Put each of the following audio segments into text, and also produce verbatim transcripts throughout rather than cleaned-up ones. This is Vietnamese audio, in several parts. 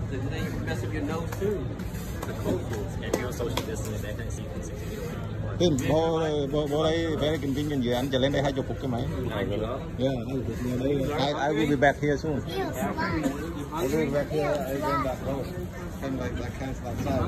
and then you mess up your nose too. The coastals, and you're social distancing, that kind of sequence. Tin, bố bố bố đây very convenient dự anhจะเล่นได้hai chục phút cái máy. Yeah, hai chục phút nhiều đây. I I will be back here soon. I will be back here. I will back home. Kind of like that kind of outside.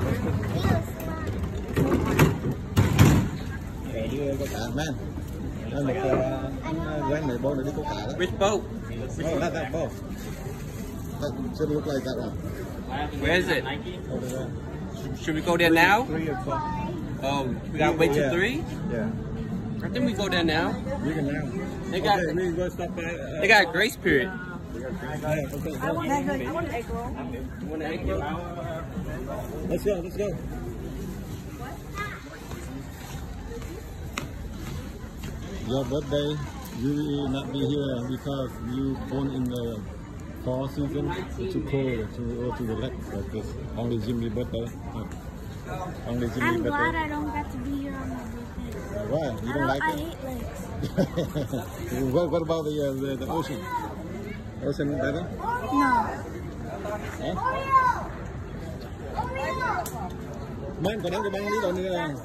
Đưa có cả man. Nên một quán này bố này đi có cả đó. Which boat? Oh, that that boat. That should look like that one. Where is it? Over there. Should we go there now? Three o'clock. Oh, we gotta wait till Yeah. three? Yeah. I think we go there now. We can now. They got Okay, we go stop by. Uh, they got a grace period. yeah, okay. I want that. I want an egg roll. You want an egg roll? Let's go. Let's go. Your birthday, you will not be here because you born in the fall season. It's too cold to go to the lake like this. Only Jimmy birthday. Uh, Only Jimmy I'm birthday. glad I don't get to be here on my birthday. Why? You I don't like I it? hate lakes. what, what about the, uh, the the ocean? Ocean better? No. Hả? Mang còn đang có băng đi đâu nữa à?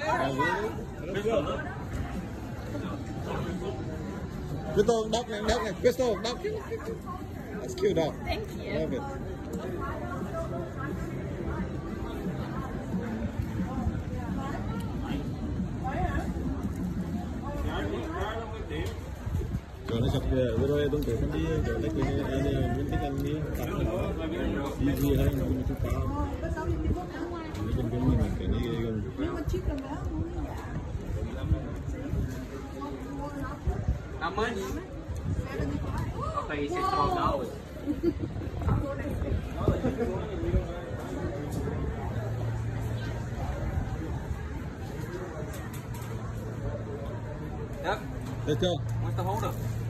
Crystal, dog này, dog này, Crystal, dog. That's cute dog. Thank you. Love it. Rồi nó sập kìa, vừa rồi tôi tưởng không đi, rồi lấy cái này, mình thích ăn đi, tặng nó, đi gì hay nó chút cao. Nó không có mình cái này gần. How much? Okay, you said twelve dollars. Yep. Let's go. What's the holdup?